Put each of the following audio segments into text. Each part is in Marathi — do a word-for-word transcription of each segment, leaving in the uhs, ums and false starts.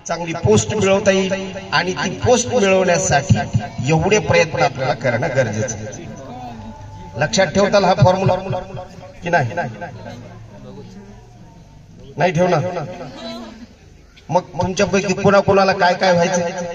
चांगली पोस्ट मिळवता येईल आणि ती पोस्ट मिळवण्यासाठी एवढे प्रयत्न आपल्याला करणं गरजेचं आहे. लक्षात ठेवताल हा फॉर्म्युला की नाही? नाही ठेवणार? मग तुमच्यापैकी कोणा कोणाला काय काय व्हायचं?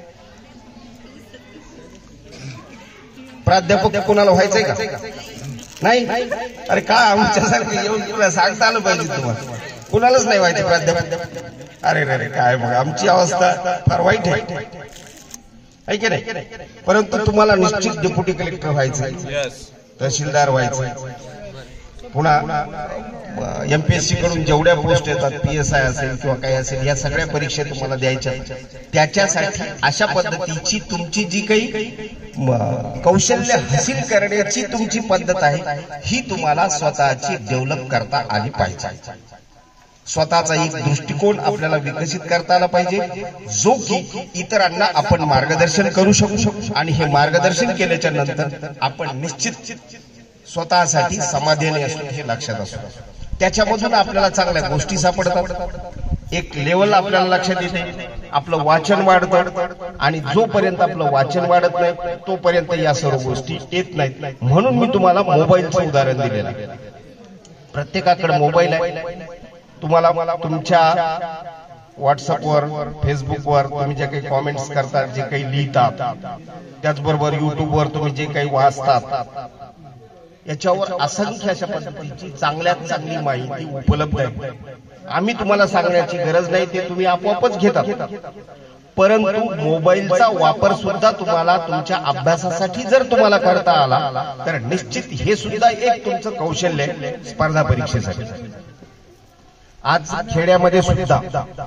प्राध्यापक कोणाला व्हायचंय का? नाही? अरे का आमच्यासारखे येऊन तुला सांगता आलं पाहिजे तुम्हाला. कुणालाच नाही व्हायचं प्राध्यापक. अरे रे काय बघा आमची अवस्था फार वाईट आहे की नाही? परंतु तुम्हाला निश्चित डेप्युटी कलेक्टर व्हायचं, तहसीलदार व्हायचं, पुन्हा एमपीएससी कडून जेवढ्या पोस्ट येतात, पीएसआय असेल किंवा काही असेल, या सगळ्या परीक्षा तुम्हाला द्यायच्या. त्याच्यासाठी अशा पद्धतीची तुमची जी काही कौशल्य हासिल करण्याची तुमची पद्धत आहे ही तुम्हाला स्वतःची डेव्हलप करता आली पाहिजे. स्वतःचा एक दृष्टिकोन आपल्याला विकसित करता आला पाहिजे, जो की इतरांना आपण मार्गदर्शन करू शकू. आणि हे मार्गदर्शन केल्याच्या नंतर आपण निश्चित स्वतःसाठी समाधानी असतो हे लक्षात असतो. त्याच्यामधून आपल्याला चांगल्या गोष्टी सापडतात, एक लेवल आपल्याला लक्षात येते, आपलं वाचन वाढतं. आणि जोपर्यंत आपलं वाचन वाढत नाही तोपर्यंत या सर्व गोष्टी येत नाहीत. म्हणून मी तुम्हाला मोबाईलचं उदाहरण दिलेलं आहे. प्रत्येकाकडे मोबाईल आहे. तुम्हाला तुमच्या व्हॉट्सअपवर, फेसबुकवर तुम्ही जे काही कॉमेंट्स करतात, जे काही लिहितात, त्याचबरोबर युट्यूबवर तुम्ही जे काही वाचतात, याच्यावर असंख्य अशा पद्धतीची चांगल्यात चांगली माहिती उपलब्ध आहे. आम्ही तुम्हाला सांगण्याची गरज नाही, ते तुम्ही आपोआपच घेतात. परंतु मोबाईलचा वापर सुद्धा तुम्हाला तुमच्या अभ्यासासाठी जर तुम्हाला करता आला तर निश्चित हे सुद्धा एक तुमचं कौशल्य स्पर्धा परीक्षेसाठी. आज खेड्यामध्ये सुद्धा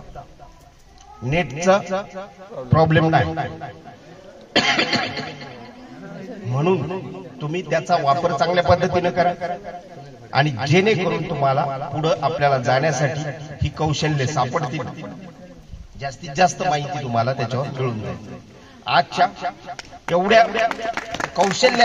नेटचा प्रॉब्लेम नाही, म्हणून तुम्ही त्याचा वापर चांगल्या पद्धतीने करा आणि जेणेकरून तुम्हाला पुढे आपल्याला जाण्यासाठी ही कौशल्य सापडतील. जास्तीत जास्त माहिती तुम्हाला त्याच्यावर मिळून जाईल. आजच्या एवढ्या कौशल्य